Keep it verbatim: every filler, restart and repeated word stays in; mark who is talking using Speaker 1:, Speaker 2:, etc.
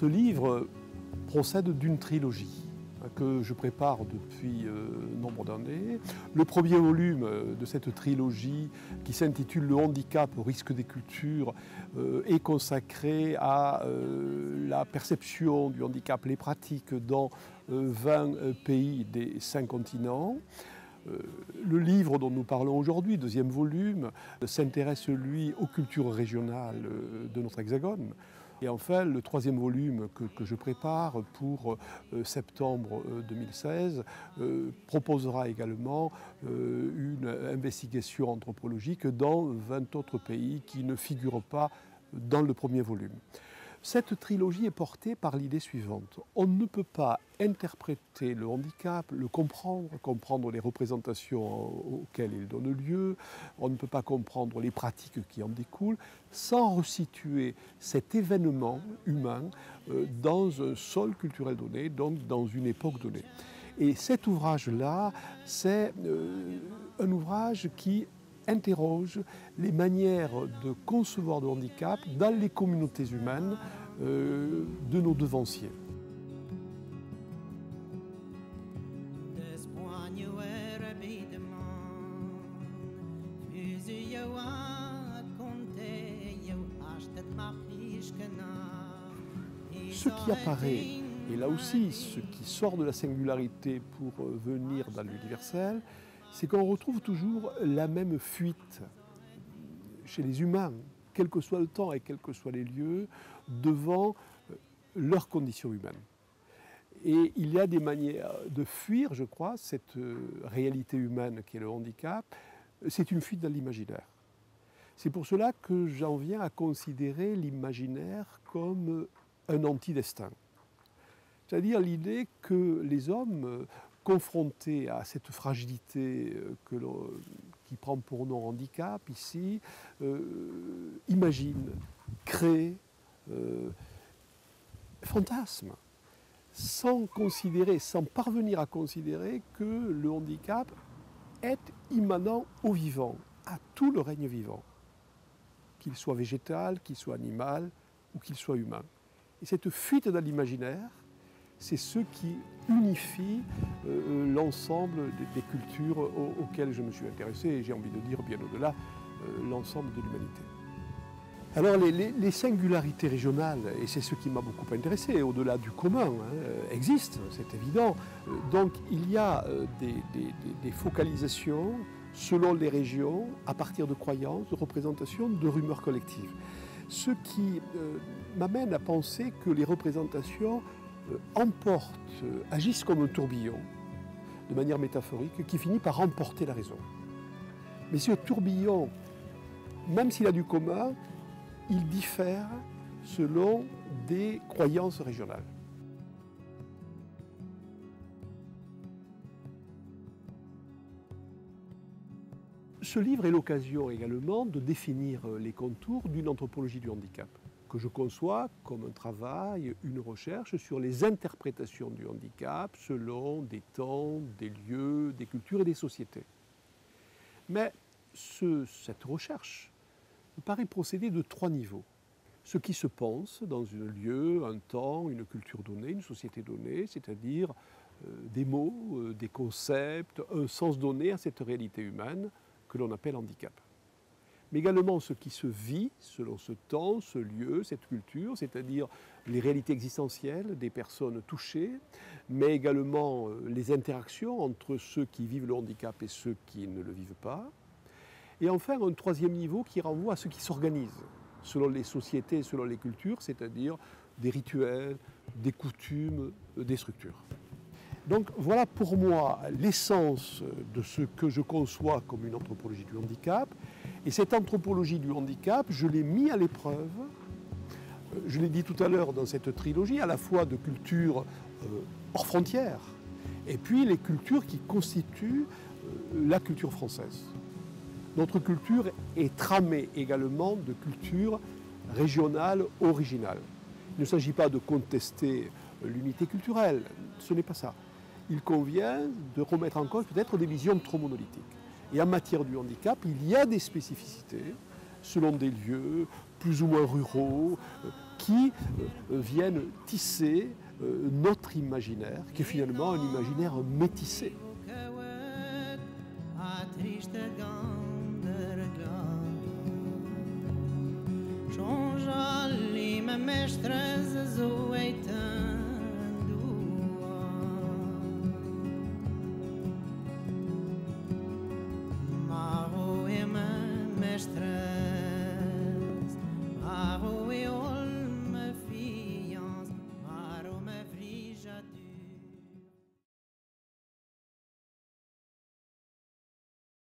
Speaker 1: Ce livre procède d'une trilogie que je prépare depuis euh, nombre d'années. Le premier volume de cette trilogie, qui s'intitule « Le handicap au risque des cultures euh, », est consacré à euh, la perception du handicap, les pratiques dans euh, vingt pays des cinq continents. Euh, le livre dont nous parlons aujourd'hui, deuxième volume, s'intéresse, lui, aux cultures régionales de notre hexagone. Et enfin, le troisième volume que, que je prépare pour euh, septembre euh, deux mille seize euh, proposera également euh, une investigation anthropologique dans vingt autres pays qui ne figurent pas dans le premier volume. Cette trilogie est portée par l'idée suivante. On ne peut pas interpréter le handicap, le comprendre, comprendre les représentations auxquelles il donne lieu, on ne peut pas comprendre les pratiques qui en découlent, sans resituer cet événement humain dans un sol culturel donné, donc dans une époque donnée. Et cet ouvrage-là, c'est un ouvrage qui interroge les manières de concevoir le handicap dans les communautés humaines euh, de nos devanciers. Ce qui apparaît, et là aussi ce qui sort de la singularité pour venir dans l'universel, c'est qu'on retrouve toujours la même fuite chez les humains, quel que soit le temps et quels que soient les lieux, devant leurs conditions humaines. Et il y a des manières de fuir, je crois, cette réalité humaine qui est le handicap. C'est une fuite dans l'imaginaire. C'est pour cela que j'en viens à considérer l'imaginaire comme un antidestin. C'est-à-dire l'idée que les hommes, confrontés à cette fragilité que qui prend pour nom handicap ici, euh, imaginent, créent, euh, fantasment, sans considérer, sans parvenir à considérer que le handicap est immanent au vivant, à tout le règne vivant, qu'il soit végétal, qu'il soit animal ou qu'il soit humain. Et cette fuite dans l'imaginaire, c'est ce qui unifie euh, l'ensemble des, des cultures aux, auxquelles je me suis intéressé, et j'ai envie de dire bien au-delà, euh, l'ensemble de l'humanité. Alors les, les, les singularités régionales, et c'est ce qui m'a beaucoup intéressé, au-delà du commun, hein, existent, c'est évident. Donc il y a euh, des, des, des focalisations selon les régions, à partir de croyances, de représentations, de rumeurs collectives. Ce qui euh, m'amène à penser que les représentations emportent, agissent comme un tourbillon, de manière métaphorique, qui finit par emporter la raison. Mais ce tourbillon, même s'il a du commun, il diffère selon des croyances régionales. Ce livre est l'occasion également de définir les contours d'une anthropologie du handicap, que je conçois comme un travail, une recherche sur les interprétations du handicap selon des temps, des lieux, des cultures et des sociétés. Mais ce, cette recherche me paraît procéder de trois niveaux. Ce qui se pense dans un lieu, un temps, une culture donnée, une société donnée, c'est-à-dire euh, des mots, euh, des concepts, un sens donné à cette réalité humaine que l'on appelle handicap. Mais également ce qui se vit selon ce temps, ce lieu, cette culture, c'est-à-dire les réalités existentielles des personnes touchées, mais également les interactions entre ceux qui vivent le handicap et ceux qui ne le vivent pas. Et enfin, un troisième niveau qui renvoie à ce qui s'organise selon les sociétés, selon les cultures, c'est-à-dire des rituels, des coutumes, des structures. Donc voilà pour moi l'essence de ce que je conçois comme une anthropologie du handicap. Et cette anthropologie du handicap, je l'ai mis à l'épreuve, je l'ai dit tout à l'heure dans cette trilogie, à la fois de cultures euh, hors frontières, et puis les cultures qui constituent euh, la culture française. Notre culture est tramée également de culture régionale originale. Il ne s'agit pas de contester l'unité culturelle, ce n'est pas ça. Il convient de remettre en cause peut-être des visions trop monolithiques. Et en matière du handicap, il y a des spécificités selon des lieux plus ou moins ruraux, euh, qui euh, viennent tisser euh, notre imaginaire, qui est finalement un imaginaire métissé.
Speaker 2: Mestre Zazueta